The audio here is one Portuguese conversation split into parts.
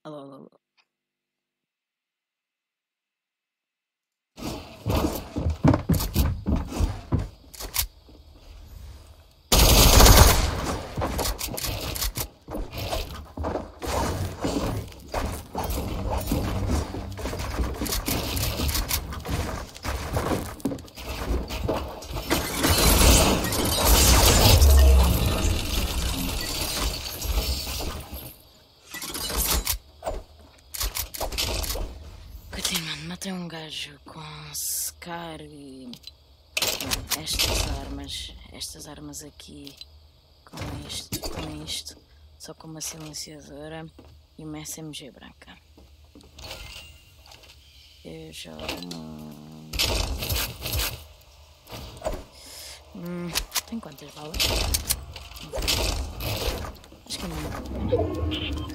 Alô, alô, alô. Matei um gajo com secar e estas armas aqui com isto, só com uma silenciadora e uma SMG branca. Eu jogo. Tem quantas balas? Acho que não vale a pena.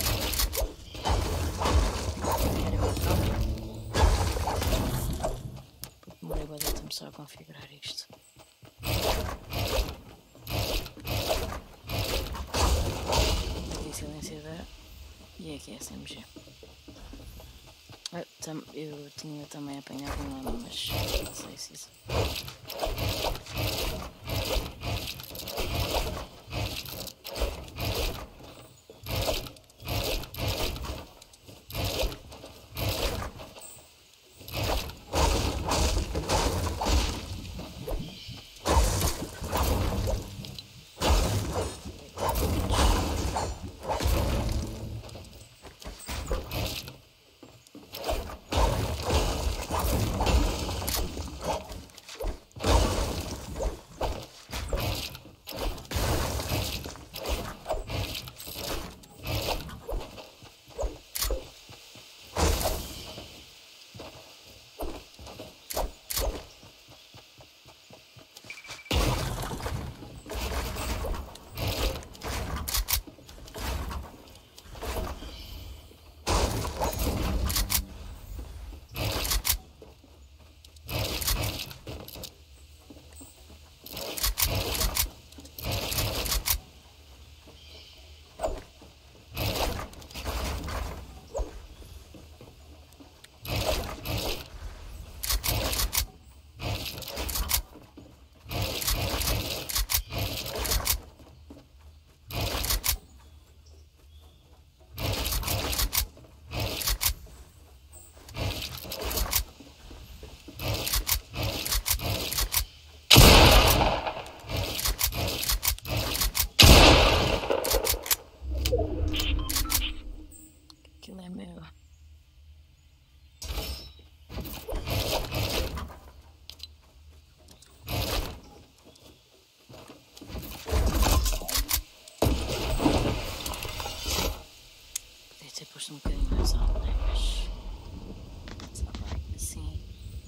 Demorei bué de tempo só a configurar isto. Aqui silenciador e aqui SMG. Eu tinha também apanhado um ano, mas não sei se isso. Aquilo é meu. Podia ter posto um bocadinho mais alto, né? Mas só vai assim.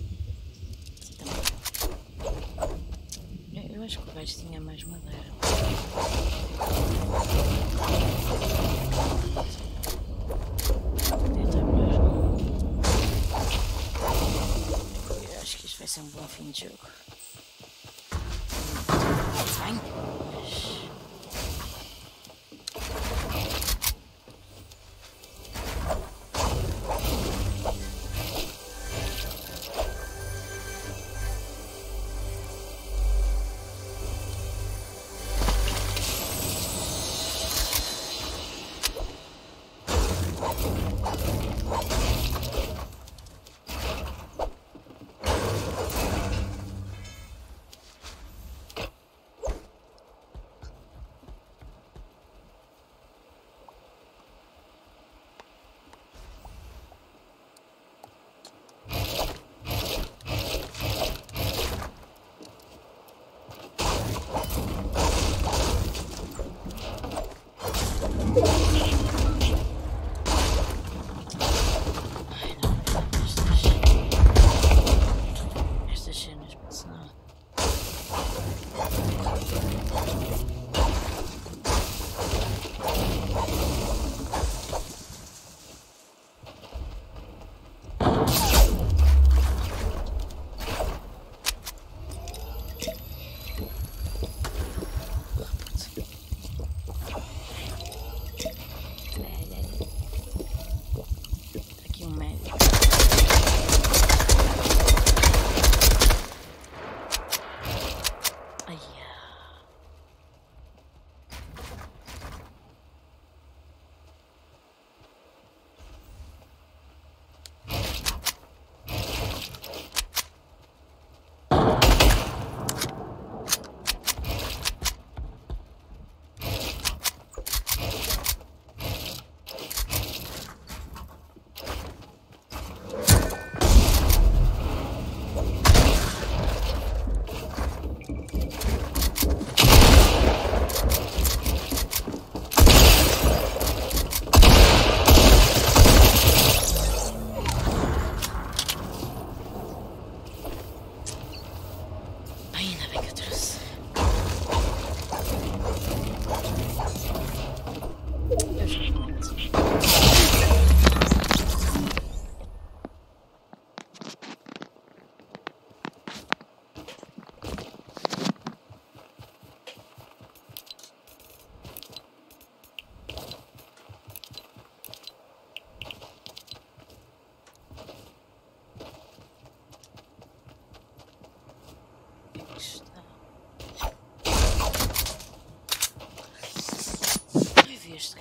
Eu acho que o gajo tinha mais madeira. Eu acho que isto vai ser um bom fim de jogo. Bem, mas... Estas cenas, senão...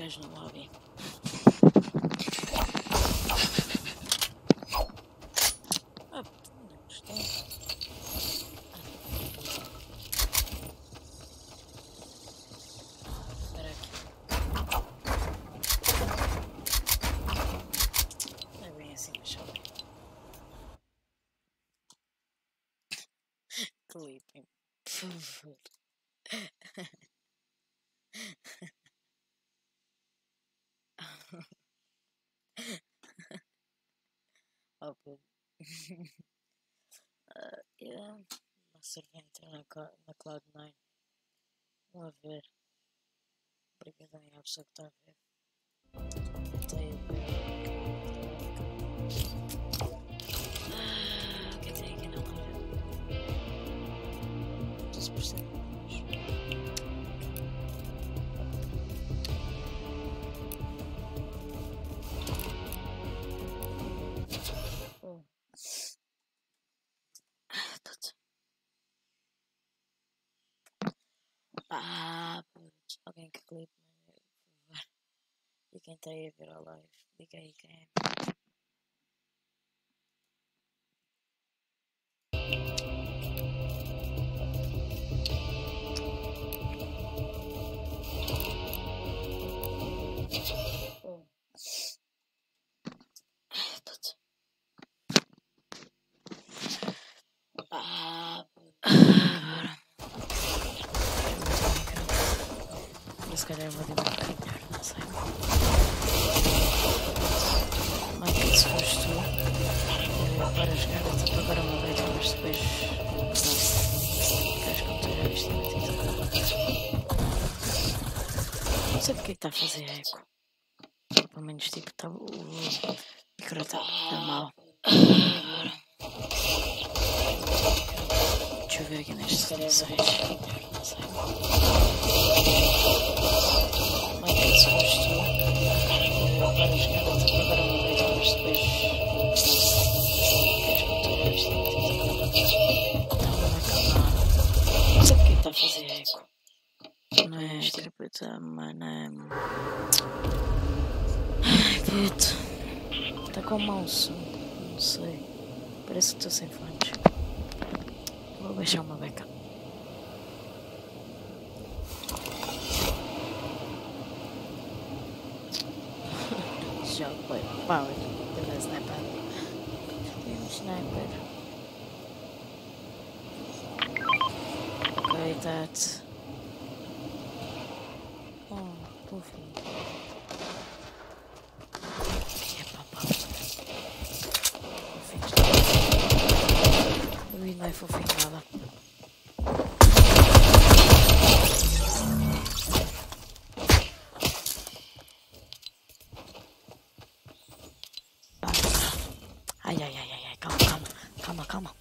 gajos no lobby. Ah, não gostei. Espera aqui. Não é bem assim, mas já bem. Clipem, por favor. Oh, Pedro. Yeah. Uma servente na Cloud9. Vão a ver. Obrigadão à pessoa que está a ver. Tentei a ver. O que tem aqui na loja? 12%. Putz, alguém que clipe, por favor. E quem está aí a ver a live, diga aí quem é. Se calhar vou demorar melhor, não sei. Mas que se foste tu, para jogar tipo agora uma vez, mas depois queres que eu esteja vestido a não sei porque está a fazer eco. Pelo menos tipo está o micro está mal. Deixa eu ver aqui nestas condições. Não sei. Mas que se foste tu, para jogar tipo agora uma vez, mas depois queres que eu esteja vestido não sei porque está a fazer eco. Não é tipo mano. Ai, puto. Está com mau som. Não sei. Parece que estou sem fones. Vou baixar uma beca. Jogo foi power. Pela sniper. Tem um sniper. Ok, that. Oh, fofinho. Não é fofinho nada. Ai, calma.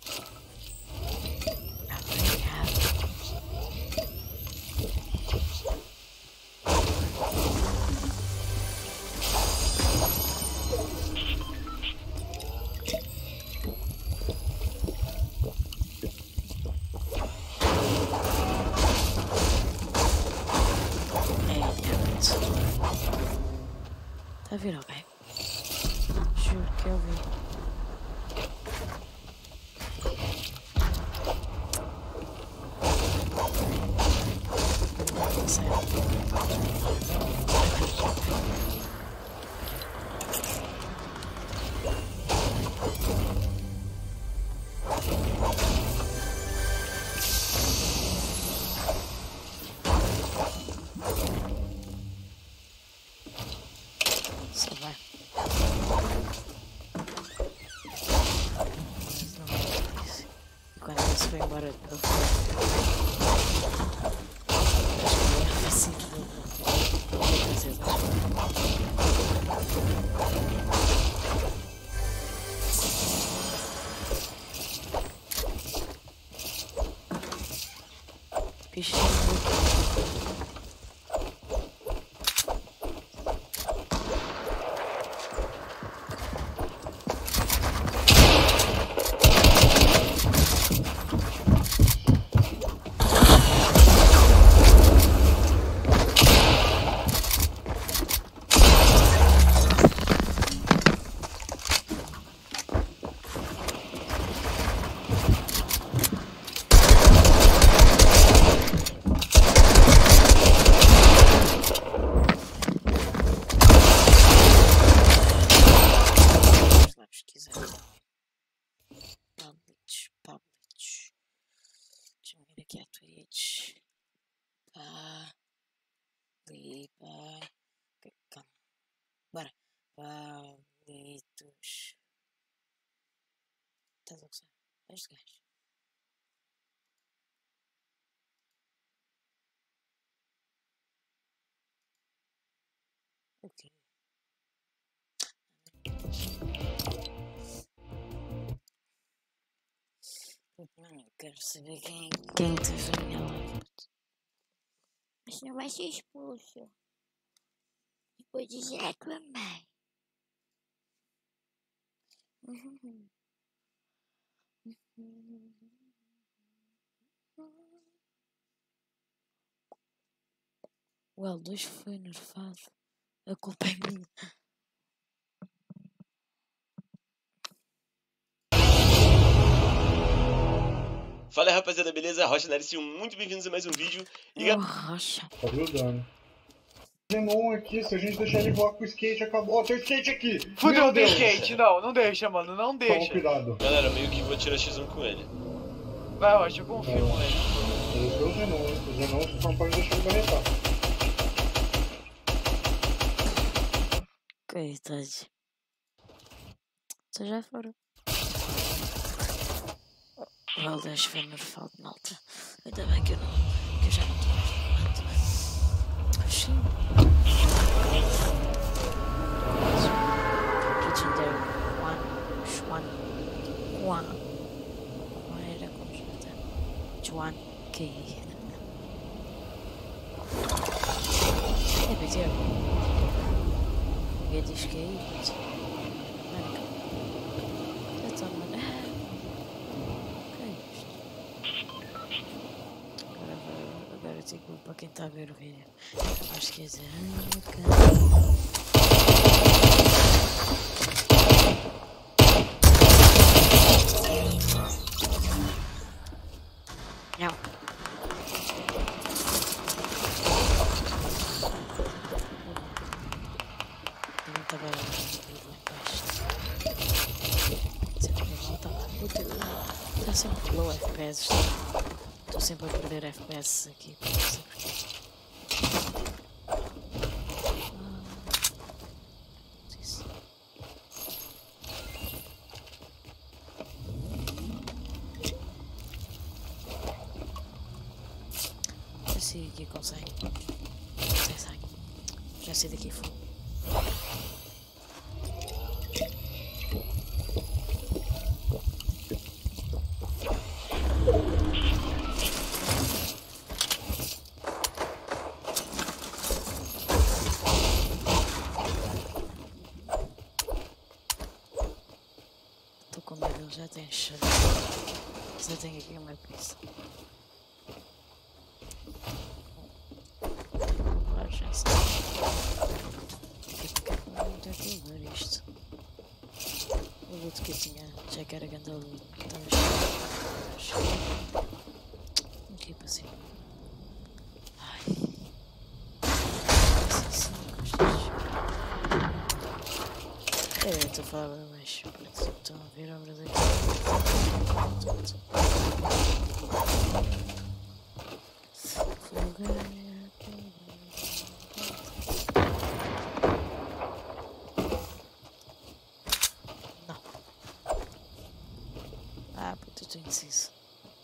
Tá vendo, ok? Juro que eu vi. Só vai. Quando você foi embora, eu fui. Acho que é fácil. Bichinho. palitos. Estás a gostar? Este gajo. Ok. Mano, eu quero saber quem teve a minha live. Mas não vai ser expulso. Depois dizer a tua mãe. O L2 foi nerfado. A culpa é minha. Fala aí, rapaziada, beleza? Rocha Nery, sejam muito bem-vindos a mais um vídeo. E Rocha. Tá grudando. Zenon aqui, se a gente deixar ele voar com o skate, acabou. Ó, tem o skate aqui! Fudeu, Meu tem Deus! skate. Não deixa, mano, não Toma deixa. cuidado. galera, meio que vou tirar X1 com ele. Vai, Rocha, eu confio nele. Esse é o Zenon, hein? O Zenon, se for pode deixar ele barretar. Coitado. Vocês já foram. O L10 foi nerfado, malta. Ainda bem que eu já não estou mais no sim. Legendary Juan era como já está. Juan K. É BT. Ninguém diz que é isso. Então, mano. Que é isto? Agora eu tenho culpa para quem está a ver o vídeo. Acho que é dizer. Não. Eu não estava lá embaixo. Sempre que volta. Está sempre low FPS. Estou sempre a perder FPS aqui. Não sei porquê. Isso. Já sei aqui consegue. Sai. Já sei daqui full. Estou com medo, ele já tem chave. Já tenho aqui uma pista. Já sei. Porque não tem que ver isto. O loot que eu tinha já que era grande loot. Estava cheio. Aqui para cima. Ai. Sim, gostas. Eu estou a falar baixo. Estão a ver a obra daqui. Não. Ah, puta, eu tenho isso.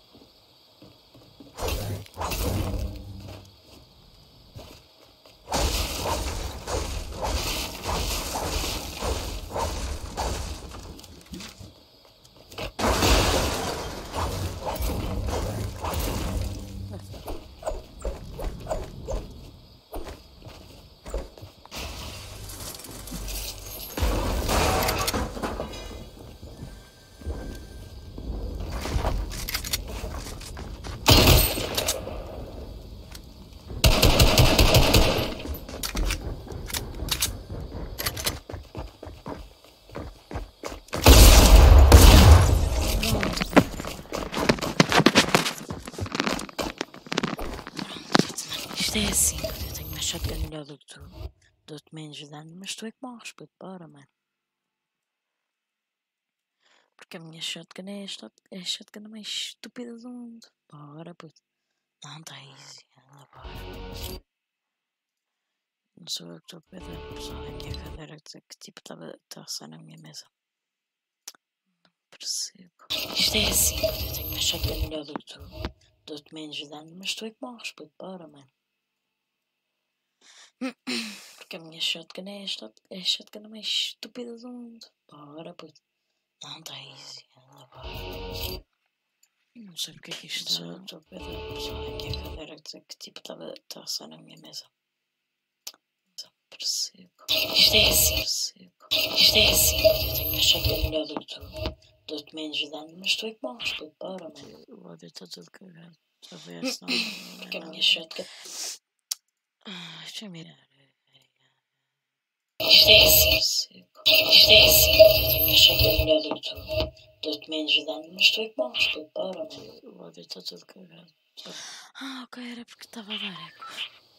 Isto é assim, eu tenho uma shotgun melhor do que tu. Dou-te menos dano, mas tu é que morres, puto, bora, mano. Porque a minha shotgun é a shotgun mais estúpida do mundo. Bora, puto. Não está easy, anda, bora. Não sou eu que estou a pedir, pessoal, é a minha cadeira que tipo estava a roçar na minha mesa. Não percebo. Isto é assim, eu tenho uma shotgun melhor do que tu. Dou-te menos dano, mas tu é que morres, puto, para, mano. Porque a minha shotgun é a shotgun mais estúpida do mundo. Bora, puto. Não está easy, anda, bora. Não sei porque é que isto está. Estou a pedir, pessoal, é a minha cadeira que tipo estava a roçar na minha mesa. Percebo. Isto é assim. Isto é assim. Eu tenho uma shotgun melhor do que tu. Dou-te menos dano, mas tu é que morres, puto, para, mano. O ódio está todo cagado. Já foi esse não. Porque a minha shotgun. Deixa-me mirar. Isto é assim. Isto é assim. Eu tenho uma shotgun melhor do que tu. Dou-te menos dano, mas tu é que morres, puto, para, mano. O ódio está todo cagado. Ok, era porque estava a dar eco.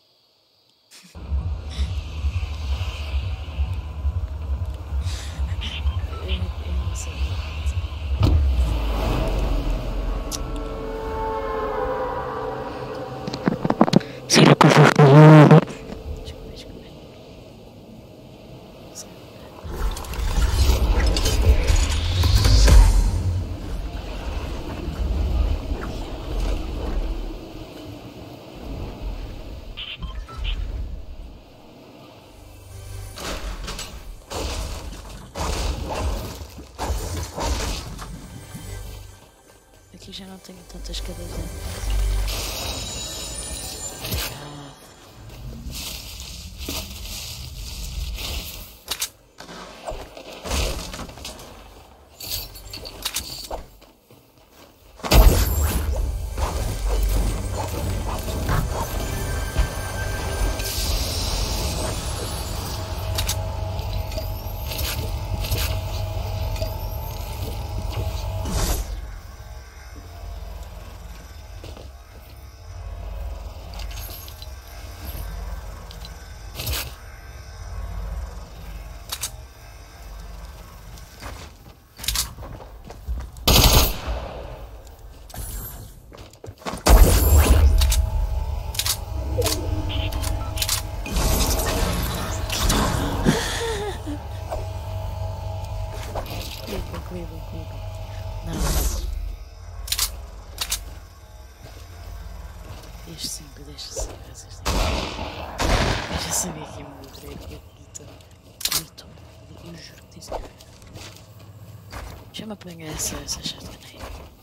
Eu não sei. Será que eu vou falar? Desculpa. Aqui já não tenho tantas cadeiras. Cuida. Não. Deixa 5, deixa 5. Eu já sabia que ia morrer aqui. Eu juro que disse. Deixa-me apanhar essa shotgun aí.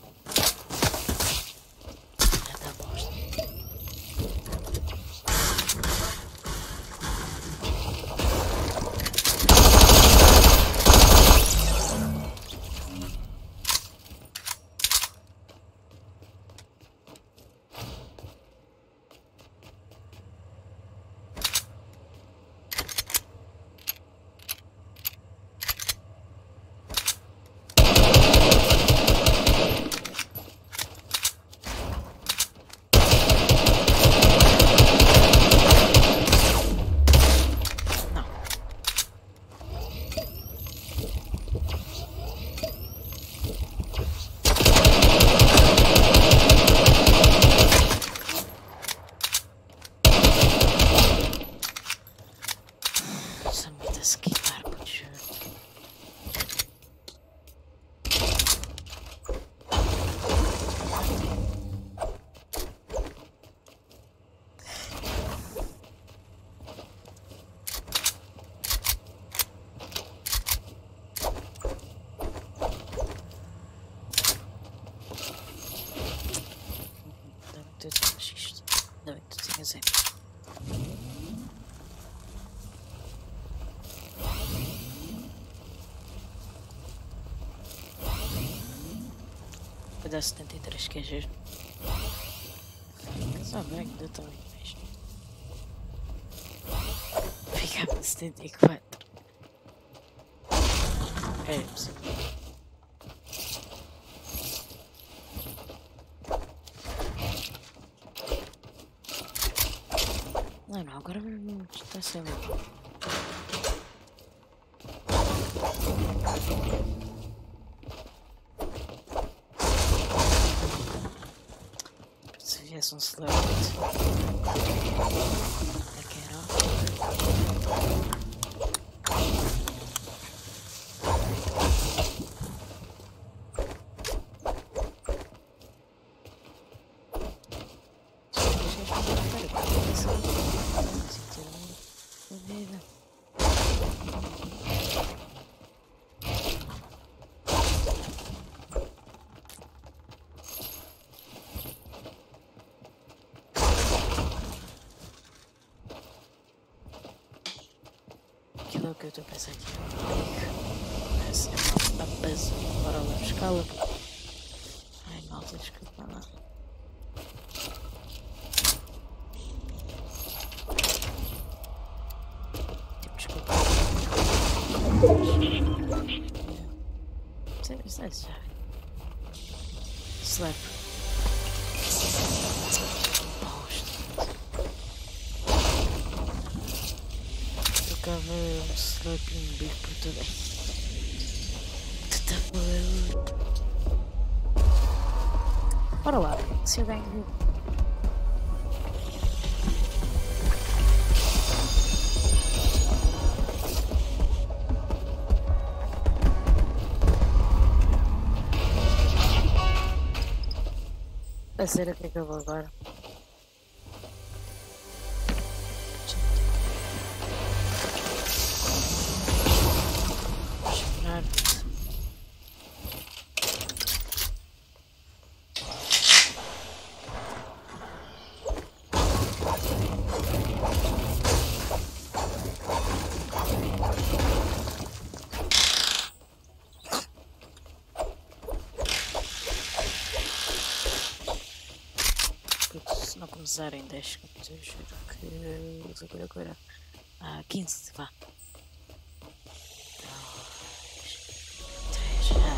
Já está bosta. Eu tinha isto. Ainda bem que tu tinhas aí. Vai dar 73, que é giro. Só bem, ainda estou aí mesmo. Ficava 74. É possível. Não, agora está sem medo. Se viesse um celebrity. Aqui era. Comida. Aquilo é o que eu estou a pensar aqui. Parece uma base. Bora lá buscá-la. Ai, malta, desculpa lá. Tipo, desculpa. Isso é já. Slap. Trocava um slap e um bico por tudo. Bora lá, se eu ganho. A sério, o que é que eu vou agora? Esperar. Se não começarem 10 segundos, eu juro que agora. 15, vá. 2, 3,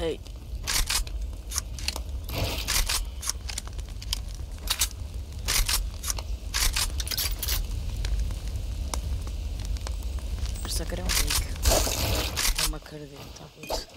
Ei. Só que era um pique. Não me acredito, tá puto.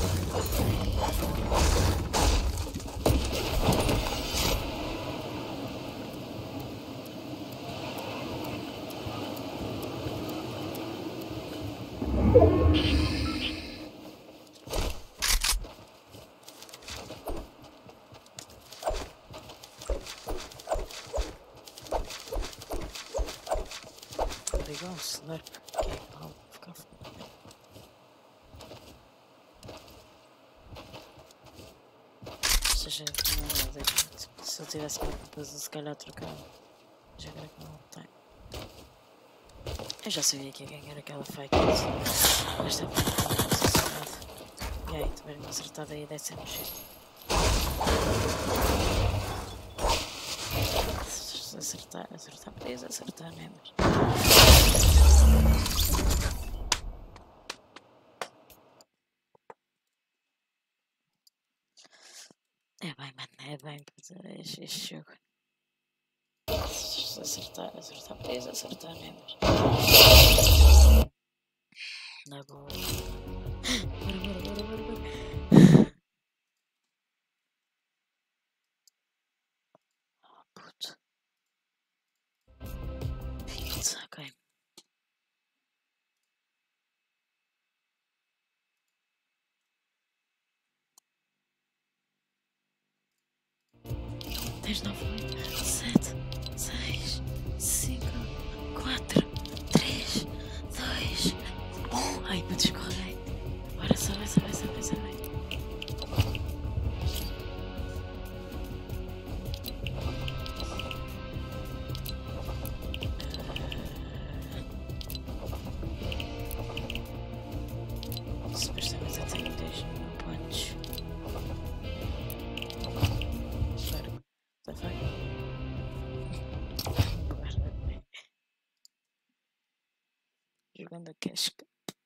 Legal, slurp. Ok, vou ficar fora. Ou seja, não é nada direito. Se eu tivesse uma coisa, se calhar trocava. Já agora que não tem. Eu já sabia que ia ganhar aquela fight. Mas estava muito assassinado. E aí, tiveram acertado aí 10 cm. Acertar, podias acertar, né? Mas... É bem, mano, é bem, este jogo. Acertar, podias acertar, né? Mas... Na boa. Bora. Oh, puto. Ok. Tens 9, 7, 6, 5, 4, 3, 2, 1. Ai, me descorrei. Agora só vai. Supostamente eu tenho 10 mil pontos. Espera. Já foi? Jogando a casca.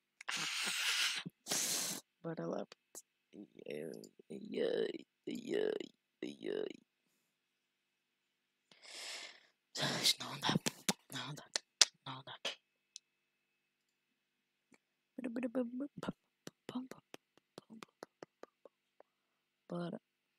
Bora lá. Ai. Isto não dá. Bora.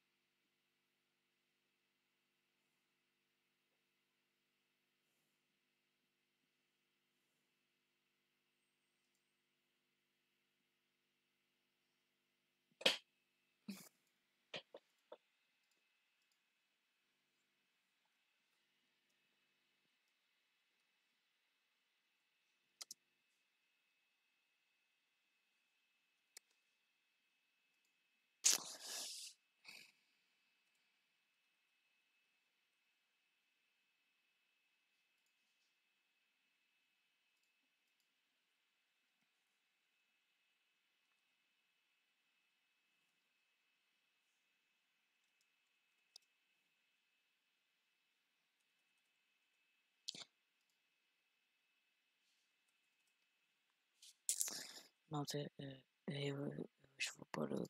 Malta, eu vou pôr o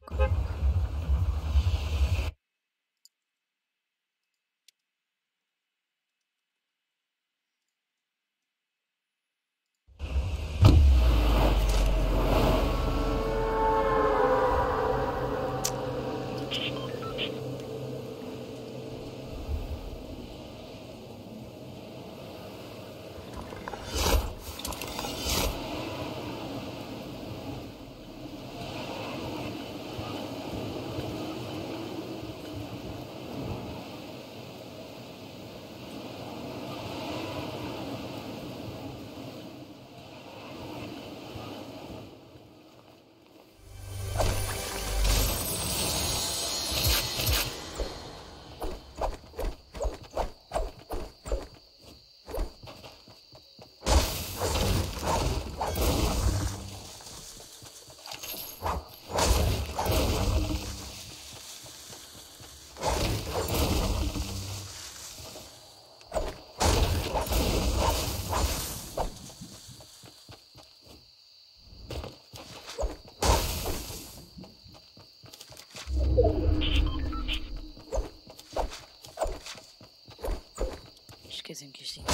Esqueci-me que isto tinha.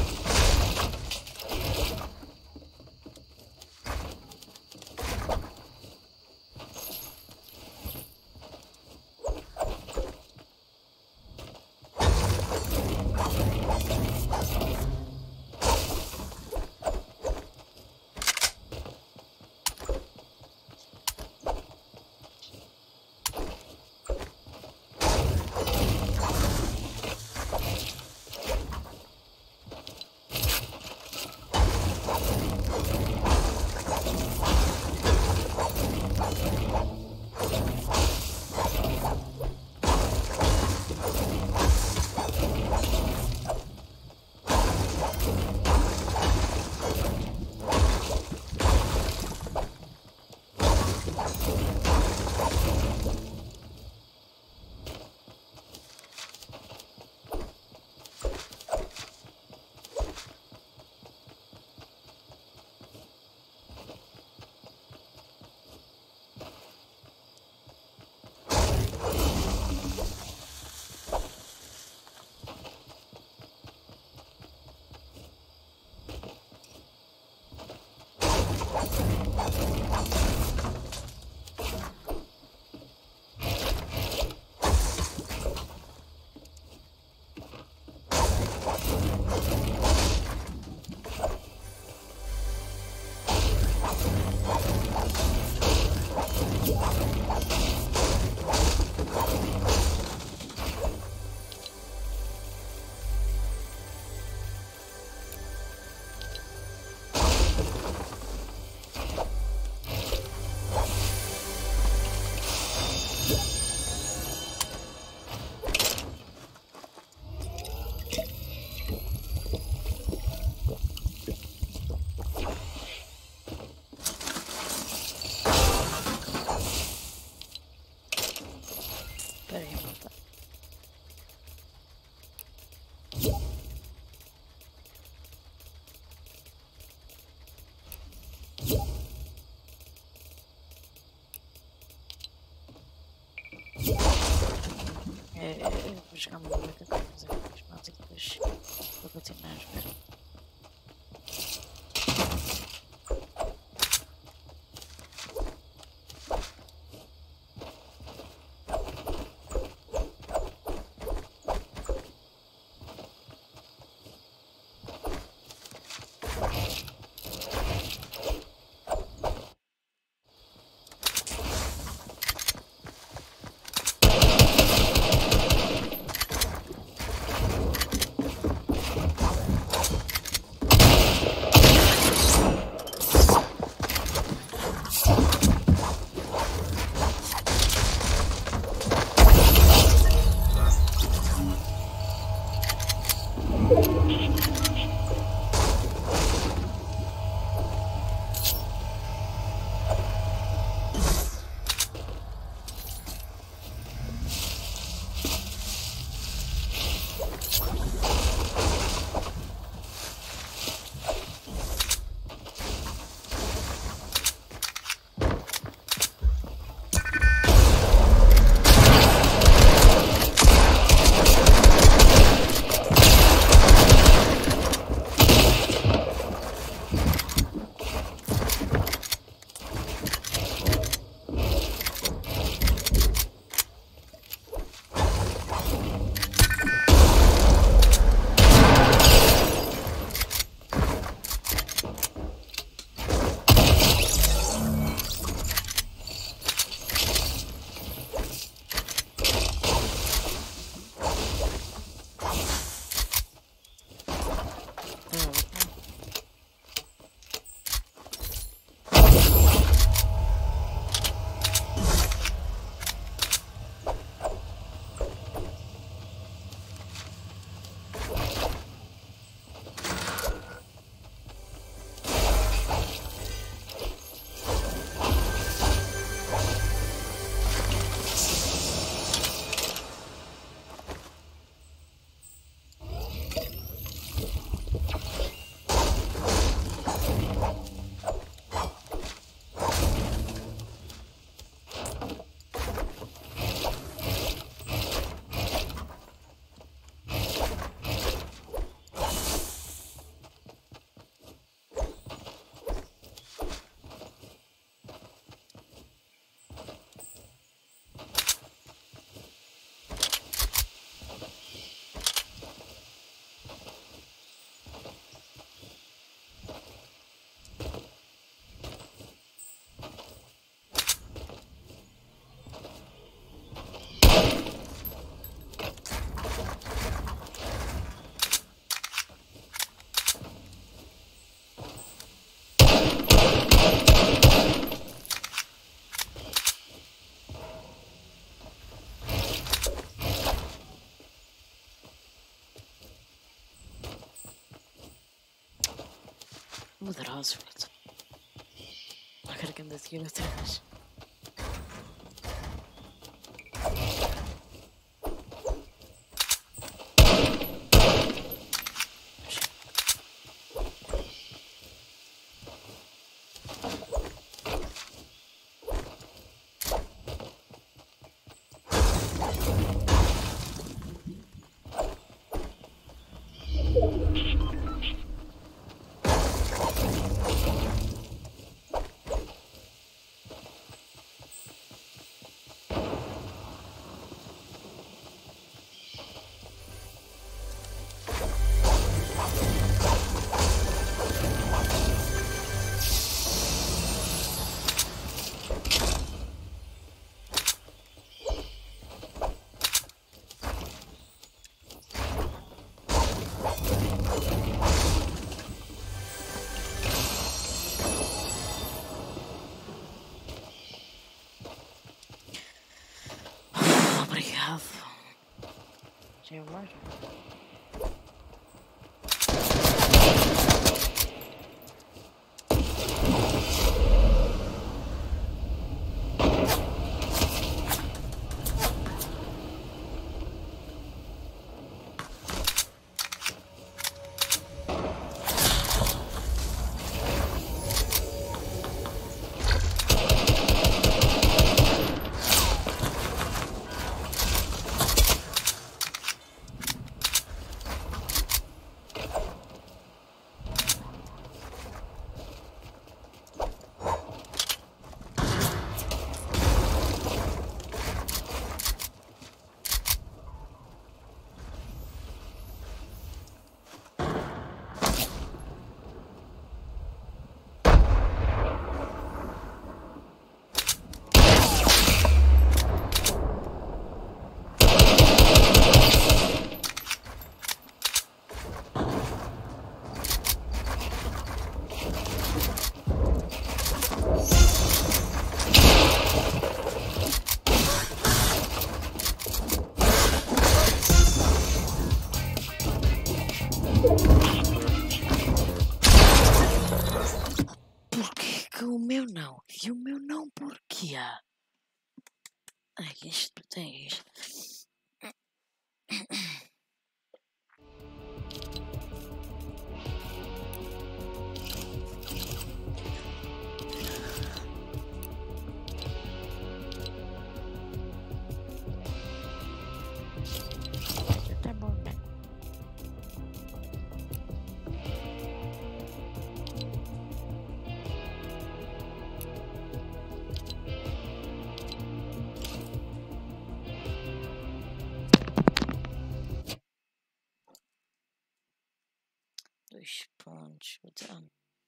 Pera aí, malta. Vou jogar uma bola que eu tenho que fazer mais malta e depois vou continuar a jogar. Poderoso, puto. Agora que anda aqui outra vez. Obrigado. Tinha mais? Porquê que o meu não? E o meu não porquê? Ai, isto tem isto. Tá bom, né? Dois pontos. Então.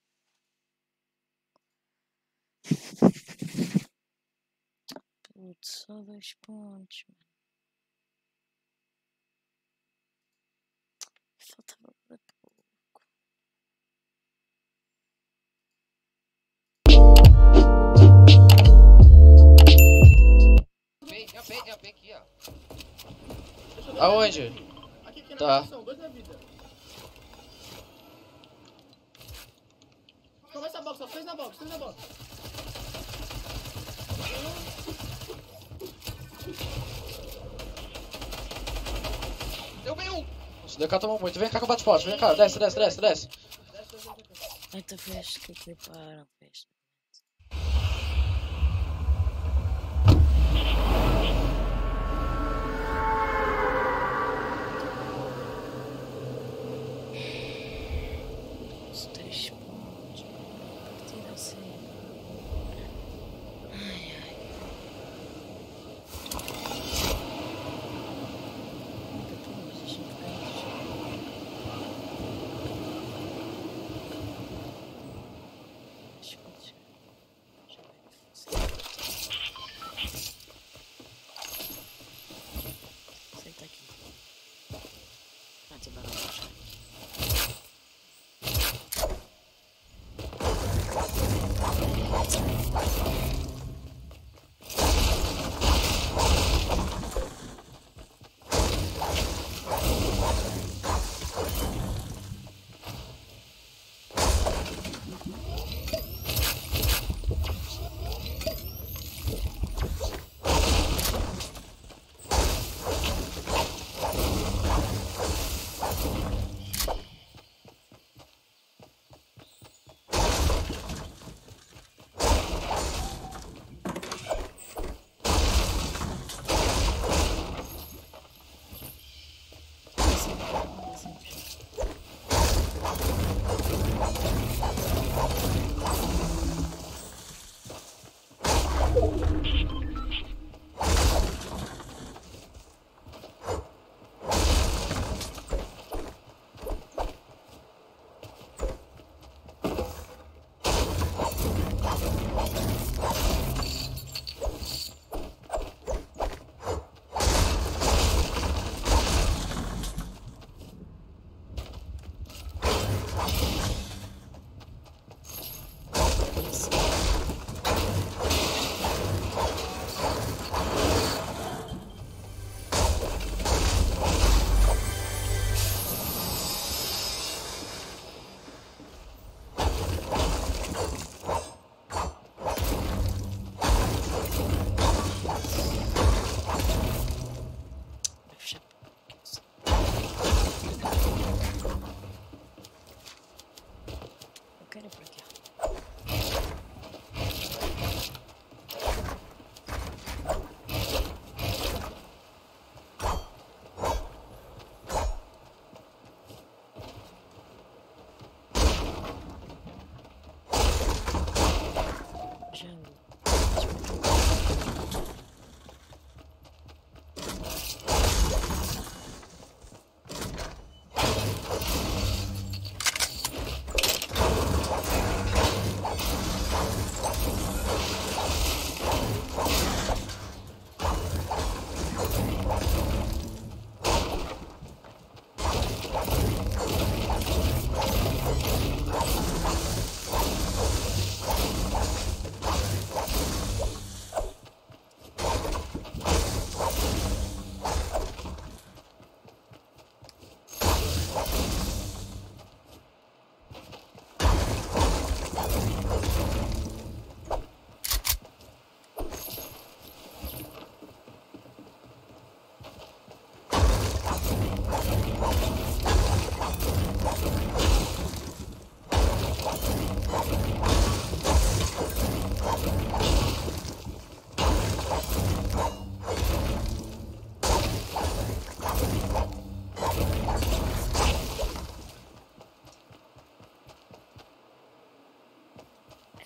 Putz, só 2 pontos. Faltava para pouco. Vem aqui, ó. Aonde? Aqui na Tá. posição, 2 na vida. Começa a box, ó, 3 na box, 3 na box. Eu venho! Nossa, o DK tomou muito. Vem cá que eu bato forte. Vem cá, desce. Muita vez que cliparam, fez. Os 3 pontos. Partida assim. Ai, ai. Nunca tu, mas deixa-me ficar antes. Deixa eu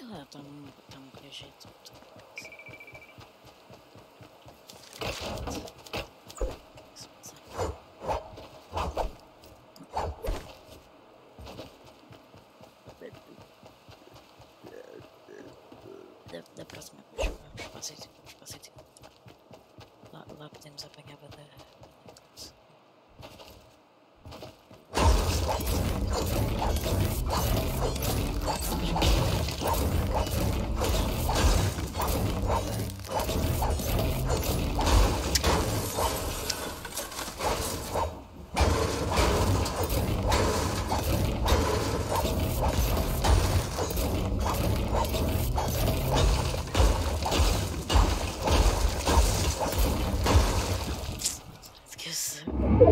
Ah, tá um rejeito. Da próxima vez vamos para o sítio. Lá podemos apanhar a bandeira. Esqueci.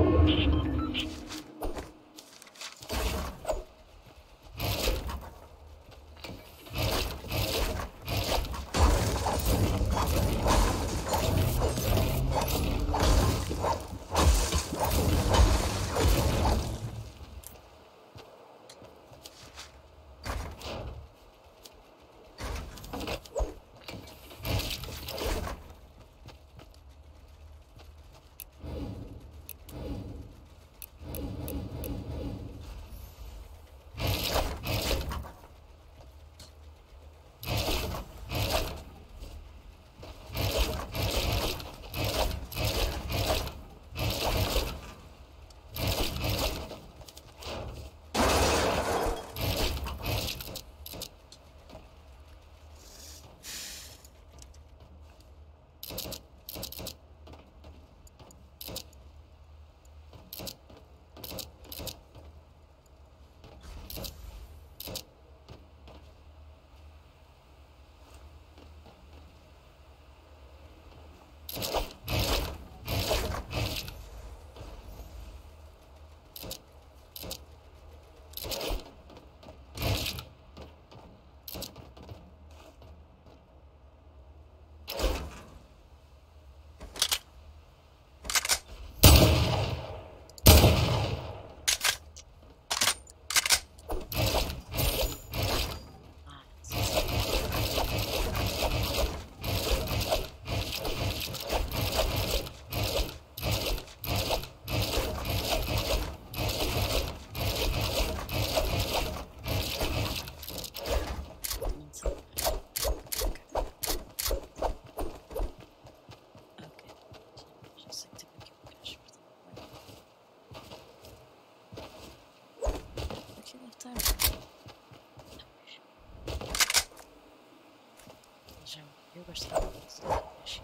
Eu gostava disso. Achei.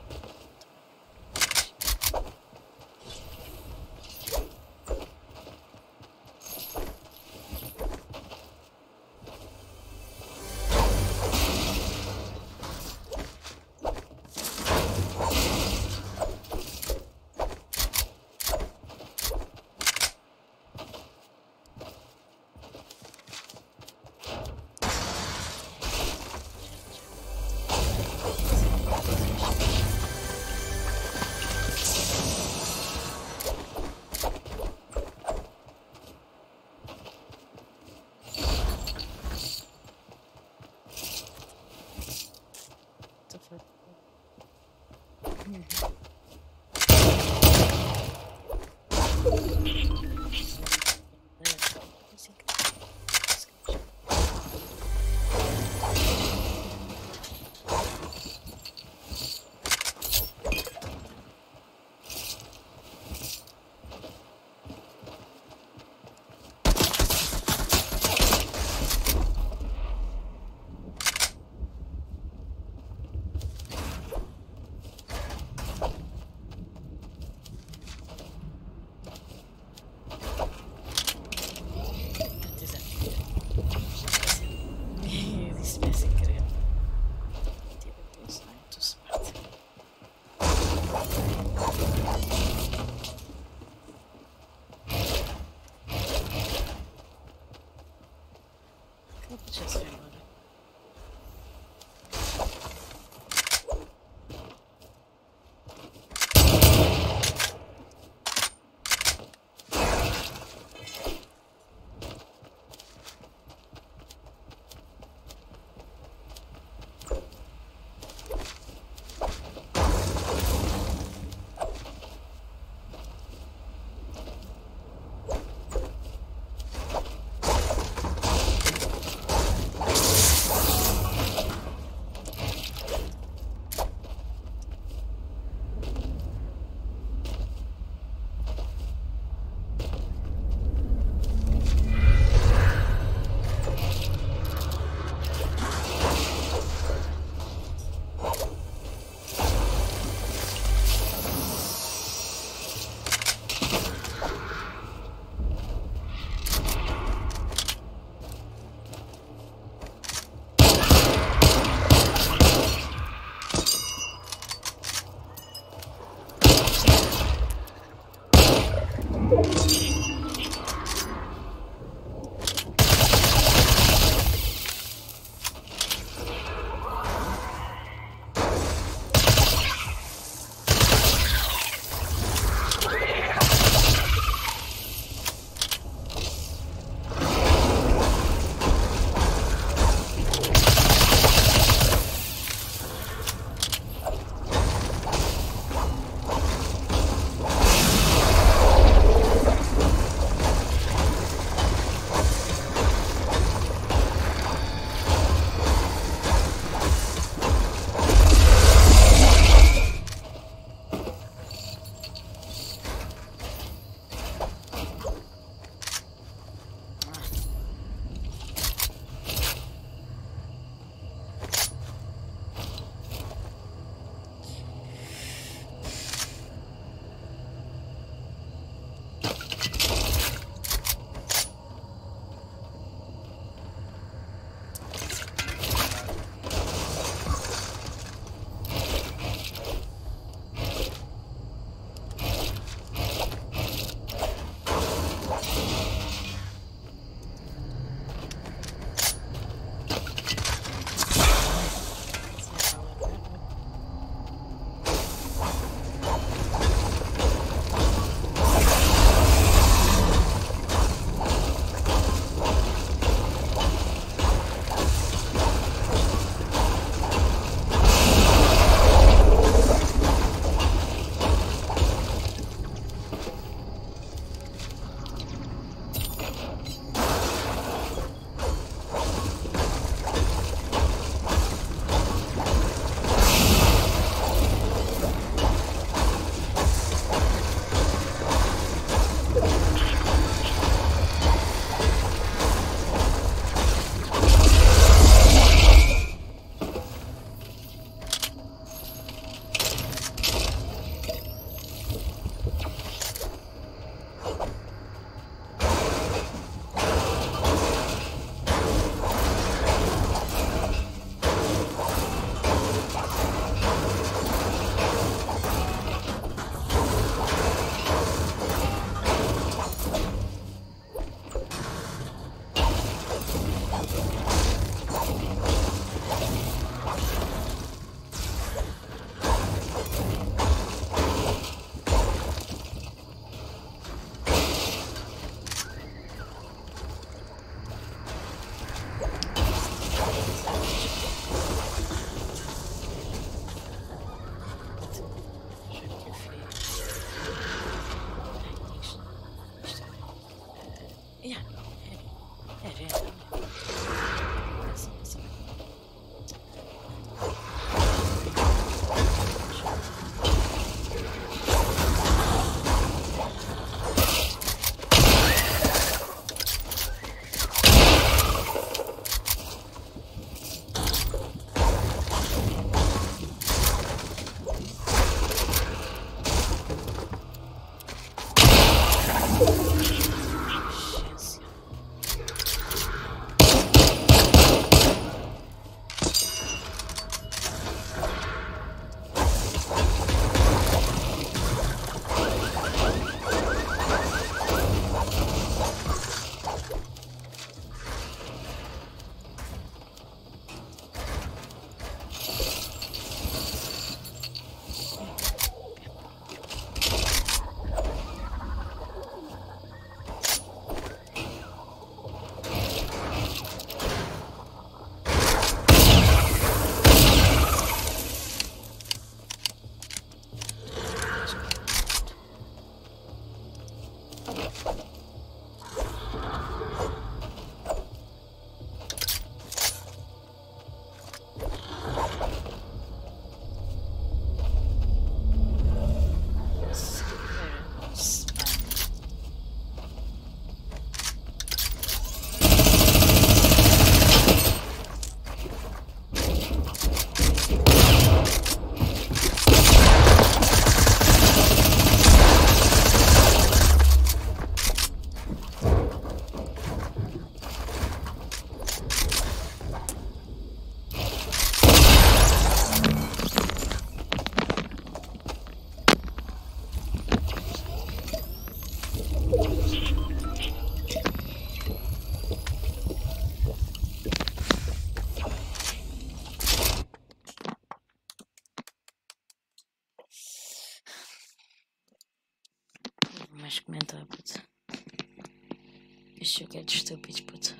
vais comentar, puto. Este jogo é de estúpidos, puto.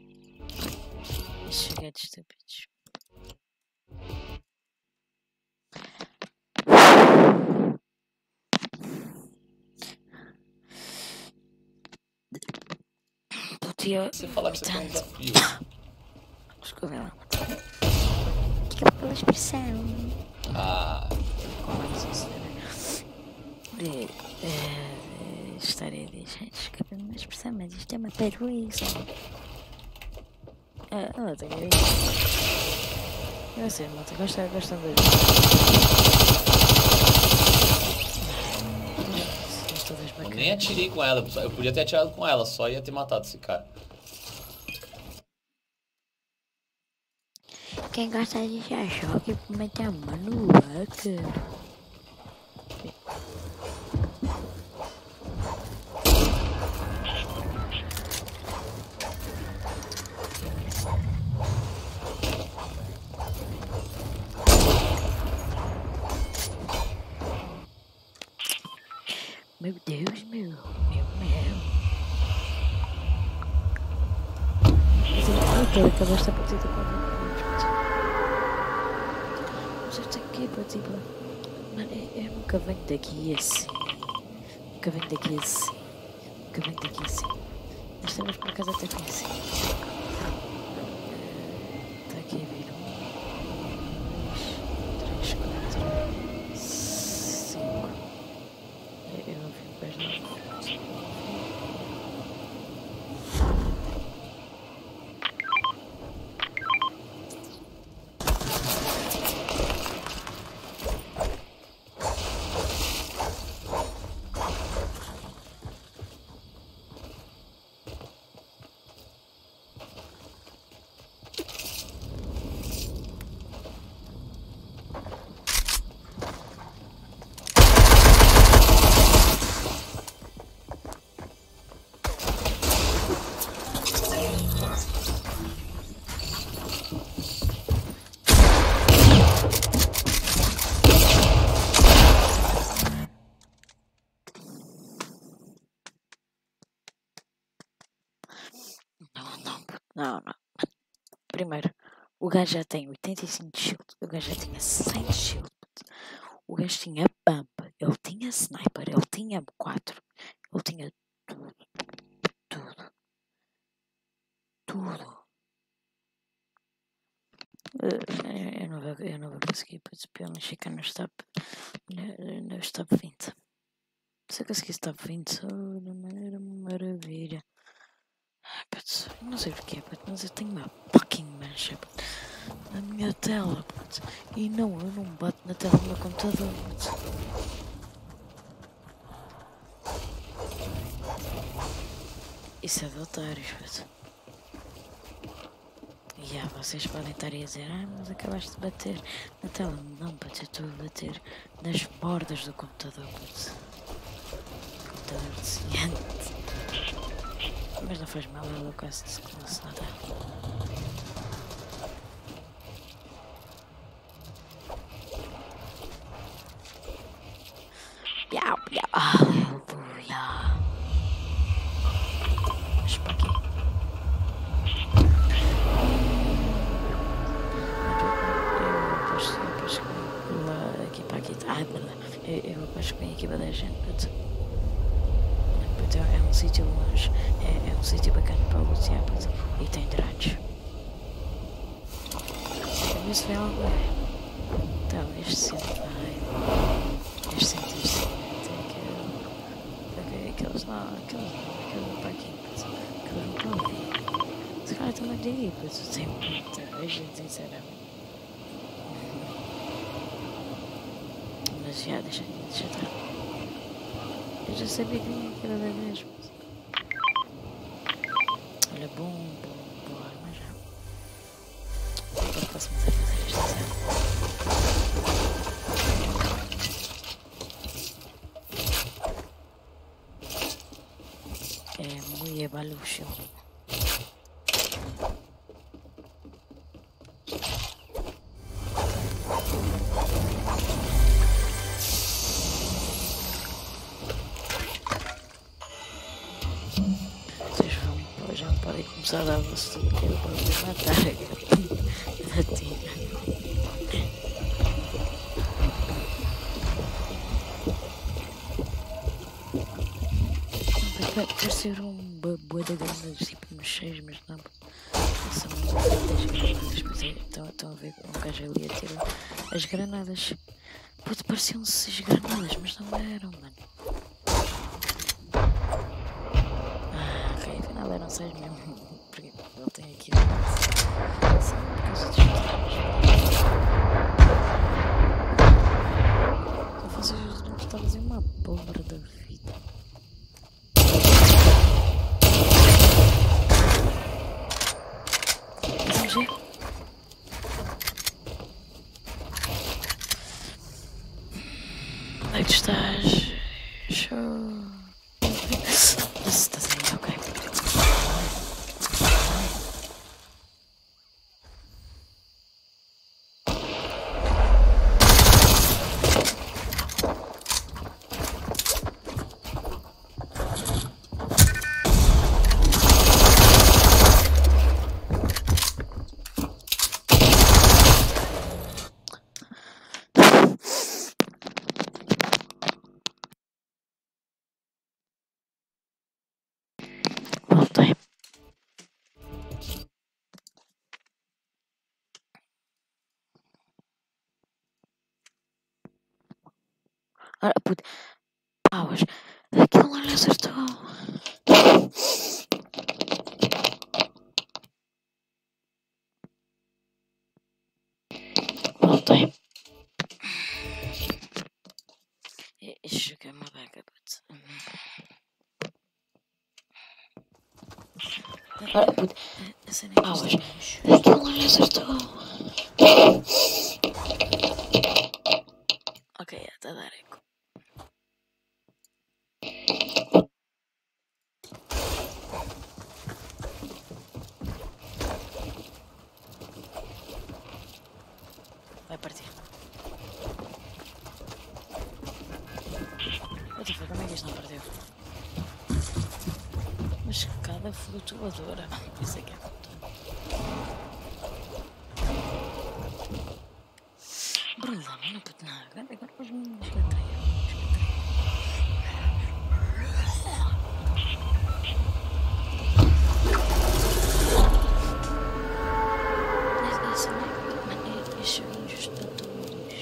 Este jogo é de estúpidos. Puto, eu... Você falar que você tem um desafio. Desculpa lá. Fica pela expressão. Ah, História diz, desculpa uma expressão, mas isto é uma parvoíce. Ela tem aí. Eu sei, malta, gostam de... eu nem atirei com ela. Eu podia ter atirado com ela, só ia ter matado esse cara. Quem gosta de choque, meter a mão no vaca. Meu Deus, meu. Eu acabei esta partida com a mas eu tenho que ir para tipo. Mano, eu nunca venho daqui assim. Nunca venho daqui assim. Desta vez por acaso até vim assim. Está aqui a vir 1, 2, 3, 4, 5. Eu não vi mais nada. Não. Primeiro, o gajo já tem 85 de shield. O gajo já tinha 100 de shield. O gajo tinha bump. Ele tinha sniper. Ele tinha M4. Ele tinha tudo. Eu não vou conseguir, pelo menos ficar no top 20. Se eu conseguisse top 20, era uma maravilha. Não sei porquê, mas eu tenho uma fucking mancha na minha tela, e não, eu não bato na tela do meu computador. Isso é de otários. E vocês podem estar a dizer, mas acabaste de bater na tela. Não, eu estou a bater nas bordas do computador. Computador deficiente. Mas não faz mal, ela quase se nada. Piau, aleluia. Mas para aqui. Eu aposto que aqui para aqui. Eu aposto que vem aqui para dar gente. É um sítio longe, é um sítio bacana para lutear e tem drados. Deixa ver se vem algo. Então, este centro vai. Este centro tem aqueles lá, aquele parquinho, aqueles não estão ali. Esse cara está ali, pois tem muita gente, sinceramente. Mas já, deixa estar. Eu já sabia que vinha aquela da vez. Olha, boa arma já. Agora posso-me fazer isto, certo? É muito balucho. começar a dar-se tudo que era para me matar. A tira. Vai parecer um boa da grande tipo nos 6, mas não. São das granadas. Mas estão a ver um gajo ali a tirar as granadas. Puto, pareciam 6 granadas, mas não eram, mano. Ok, afinal eram 6 mesmo. Porque ele tem aqui só por causa dos só vocês não estão a fazer uma pobre da vida. Vamos ver? Onde é que tu estás? Show. Estás aí, ok. Voltei. Ora, puto. Aulas. Aquilo não lhe acertou. Voltei. Joguei uma beca, puto. Ora, puto. Aulas. Aquilo não lhe acertou. Ok, está a dar eco. Vai partir. What the fuck, como é que isto não partiu? Uma escada flutuadora. Isso é que é flutuador. Brulha, não puto nada. Agora depois me escatei. Isso é injusto para todos.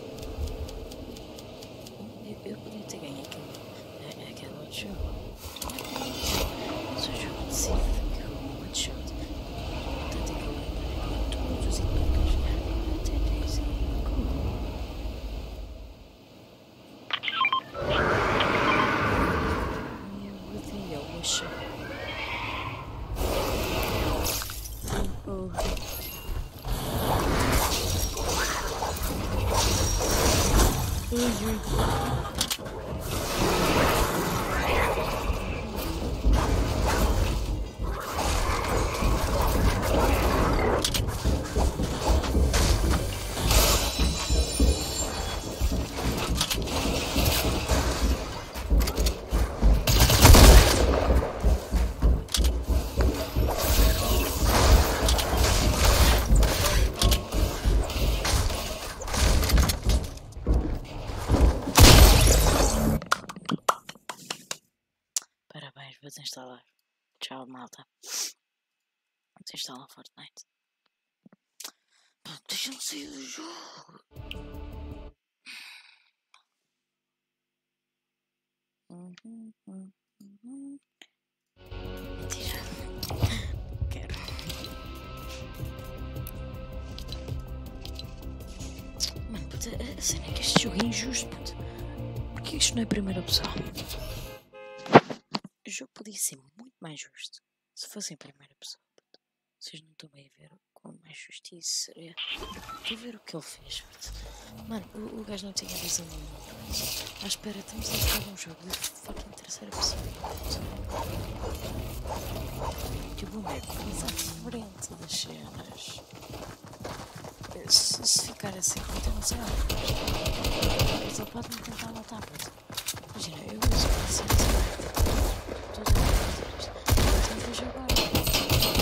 Eu podia ter ganho aquele outro jogo. Mas o jogo decide que é um one shot. Portanto, é que eu ganhei com todos os inimigos. Até 10 inimigos. Meu Deus, oxa. Parabéns, vou desinstalar. Tchau, malta. Desinstala Fortnite. Deixa-me sair do jogo. Mentira. Quero. Mano, puta, a cena é que este jogo é injusto, puta. Porque isto não é a primeira pessoa. O jogo podia ser muito mais justo se fosse em primeira pessoa. Puto. Vocês não estão bem a ver quão mais justo isso seria. Estou a ver o que ele fez. Puto. Mano, o gajo não tinha visão nenhuma. À espera, estamos a jogar um jogo de fucking terceira pessoa. Que o boneco mas à frente das cenas. Se ficar assim, então não sei lá. Mas ele pode-me tentar matar, puto. Imagina, eu uso paciência. Estou a fazer isto. Então vejo agora.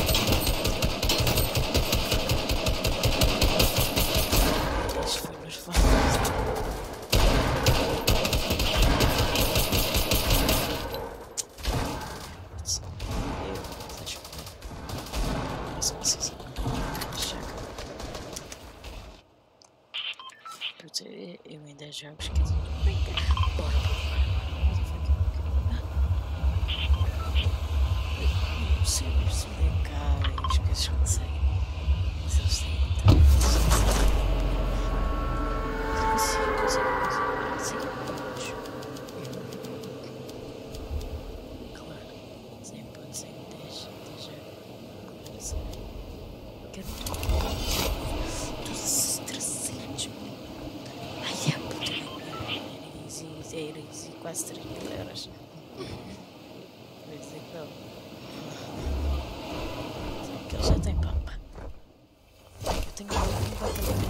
Putz, eu ainda jogo, esqueci. Bora. Se vem cá e os coisas conseguem. Mas eles têm que claro, 100 pontos, 100, 10 quero todos esses 300. Ai, é puta, era easy, quase 3 mil euros. Vou dizer que não. Que ele já tem pampa. Eu tenho uma volta de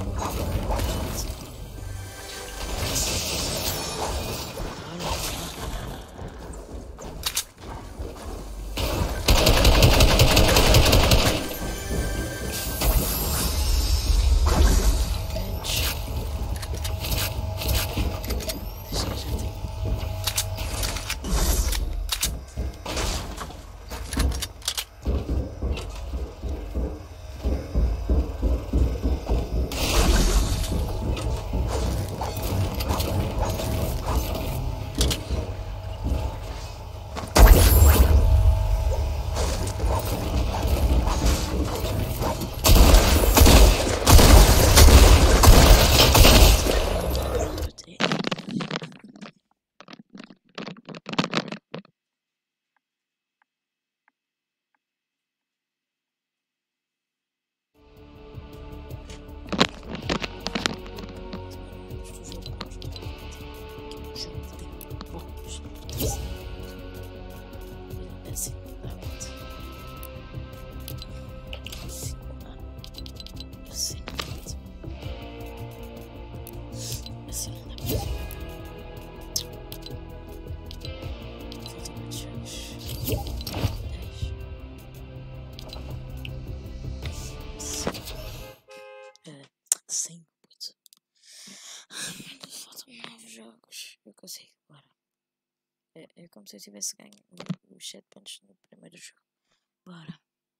eu consigo, bora. É como se eu tivesse ganho os 7 pontos no primeiro jogo. Bora.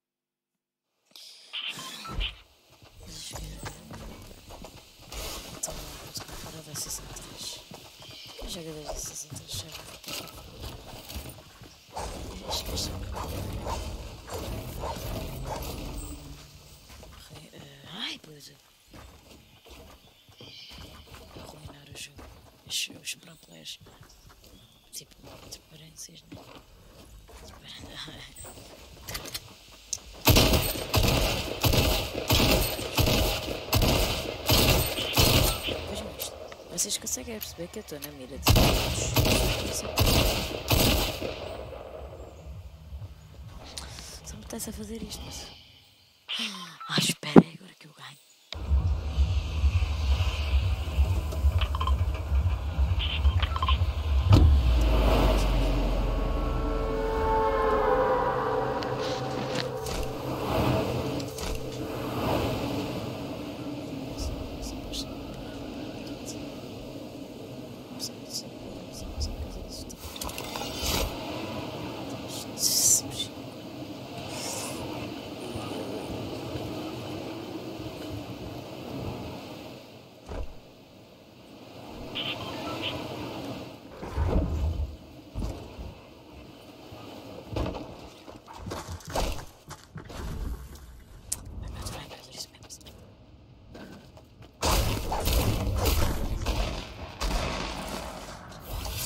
Então, vou tocar fora da Season 3. Quem joga desde a Season 3 já vai. Esquece. Ai, puta. Arruinar o jogo. Os pro players. Tipo, transparências, né? Vejam isto. Vocês conseguem perceber que eu estou na mira de só me apetece a fazer isto, mas... espera, é agora que eu ganho.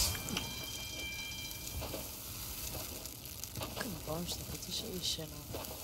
Vamos, não pode deixar isso, não.